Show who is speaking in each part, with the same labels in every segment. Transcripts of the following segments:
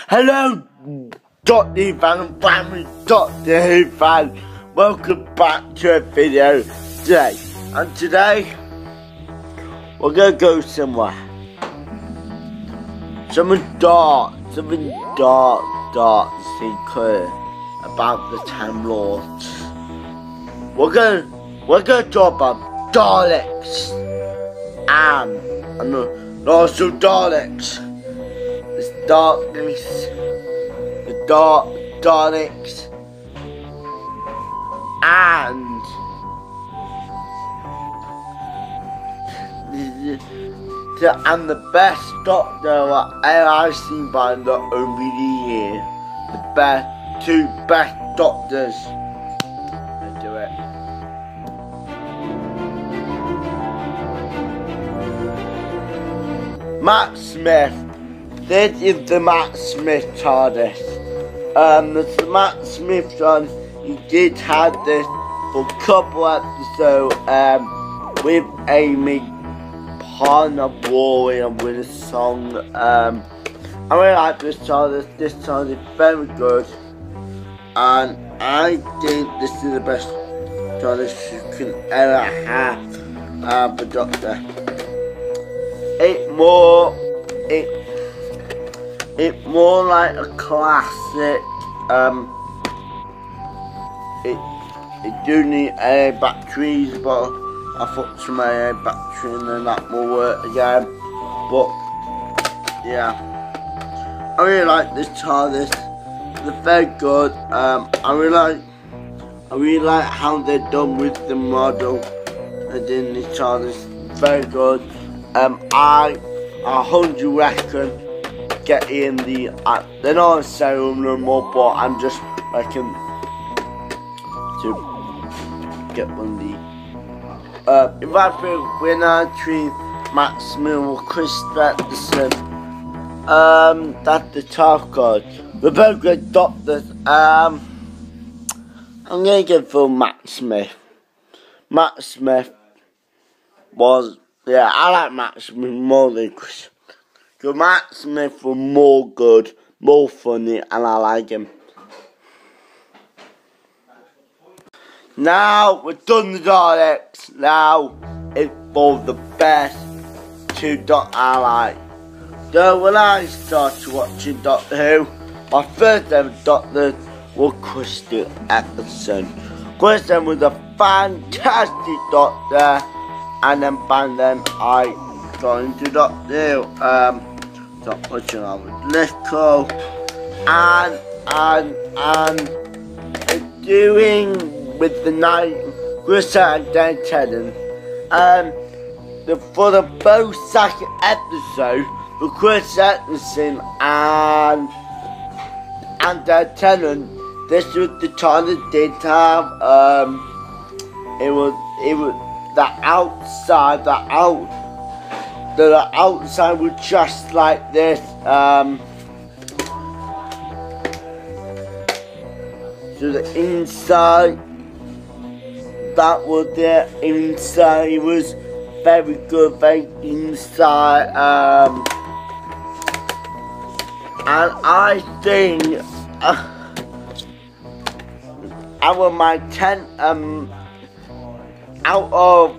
Speaker 1: Hello, Doctor Who fan and family, Doctor Who fan. Welcome back to a video today. And today, we're going to go somewhere. Something dark, secret about the Time Lords. We're going to talk about Daleks and also Daleks. The darkness, the Daleks, and the best Doctor I've seen by the over the year. The two best Doctors. Let's do it. Matt Smith. This is the Matt Smith TARDIS. The Matt Smith TARDIS, he did have this for a couple episodes with Amy Parnell with a song. I really like this TARDIS. This TARDIS is very good, and I think this is the best TARDIS you can ever have. The Doctor. It's more like a classic. It do need AA batteries, but I put some AA battery and then that will work again. But yeah, I really like this TARDIS. They're very good. I really like how they're done with the model and in the TARDIS. Very good. I 100 reckon. Get in they're not selling them more, but I'm just reckon to get one of the. If I think winner between Matt Smith or Chris Stratton, that's the tough god. The very good Doctors. I'm gonna give for Matt Smith. Matt Smith was I like Matt Smith more than Chris. So Matt Smith was more good, more funny, and I like him. Now we're done the Daleks. Now it's for the best two Doctor I like. So when I started watching Doctor Who, my first ever Doctor was Christopher Eccleston. Christopher was a fantastic Doctor, and then by then I got into Doctor Who. Stop watching on with Lithgow and doing with the night Christopher and Dan Tennant. For the both second episode for Chris Eccleston and Dan Tennant, this was the time that did have it was the outside, the outside was just like this. So the inside, that was the inside. It was very good, very inside. And I think out of my 10, out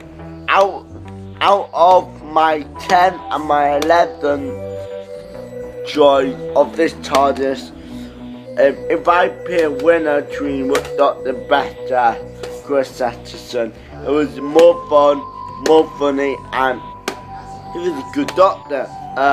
Speaker 1: of my 10 and my 11 joy of this TARDIS, if I pick a winner between what Doctor better, Chris Eccleston, it was more fun, more funny, and he was a good Doctor.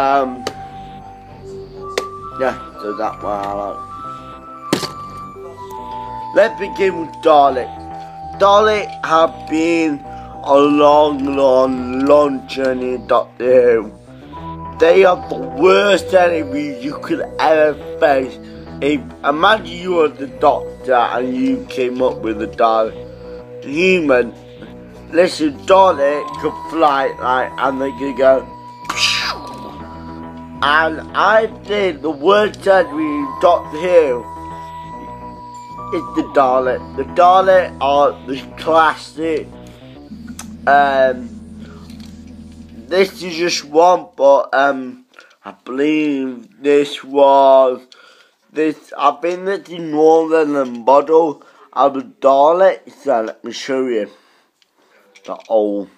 Speaker 1: Yeah, so that's what I like. Let's begin with Dalek. Dalek have been a long journey in Doctor Who. They are the worst enemy you could ever face. Imagine you were the Doctor and you came up with a Dalek human. Listen, Dalek could fly and they could go. And I think the worst enemy in Doctor Who is the Dalek. The Dalek are the classic. This is just one, but I believe this was I've been looking more than a model of the Daleks, so let me show you the old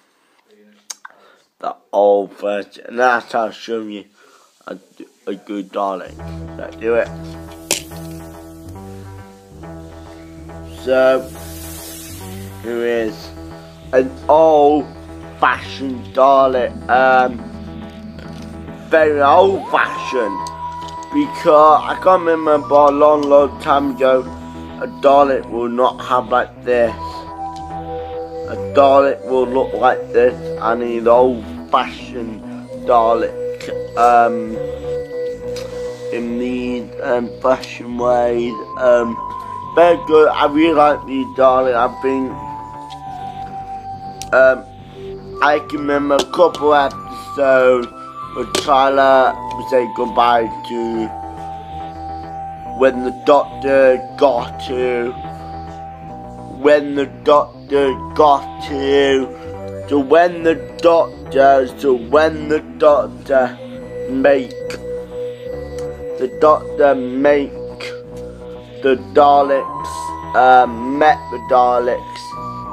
Speaker 1: version. And that's how I'll show you a good Dalek. Let's do it. So here is an old-fashioned Dalek. Very old-fashioned. Because I can't remember a long time ago, a Dalek will not have like this. A Dalek will look like this, and an old-fashioned Dalek in these fashion ways. Very good. I really like these Daleks. I can remember a couple episodes where Tyler would say goodbye to when the Doctor got to when the Doctor make the Daleks met the Daleks,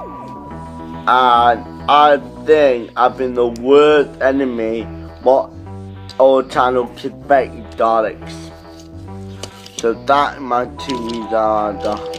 Speaker 1: and I think I've been the worst enemy what our channel could make Daleks. So that my two are